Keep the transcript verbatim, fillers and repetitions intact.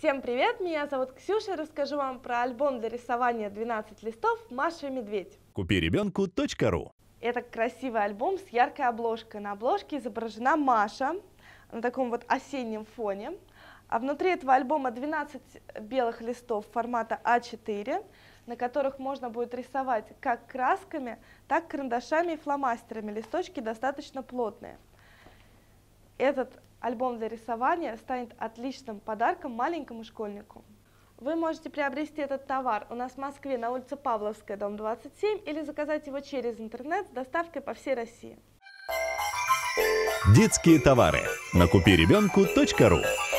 Всем привет, меня зовут Ксюша, и расскажу вам про альбом для рисования двенадцать листов «Маша и медведь». купи ребенку точка ру. Это красивый альбом с яркой обложкой. На обложке изображена Маша на таком вот осеннем фоне. А внутри этого альбома двенадцать белых листов формата а четыре, на которых можно будет рисовать как красками, так карандашами и фломастерами. Листочки достаточно плотные. Этот альбом для рисования станет отличным подарком маленькому школьнику. Вы можете приобрести этот товар у нас в Москве на улице Павловская, дом двадцать семь, или заказать его через интернет с доставкой по всей России. Детские товары на купи ребенку точка ру.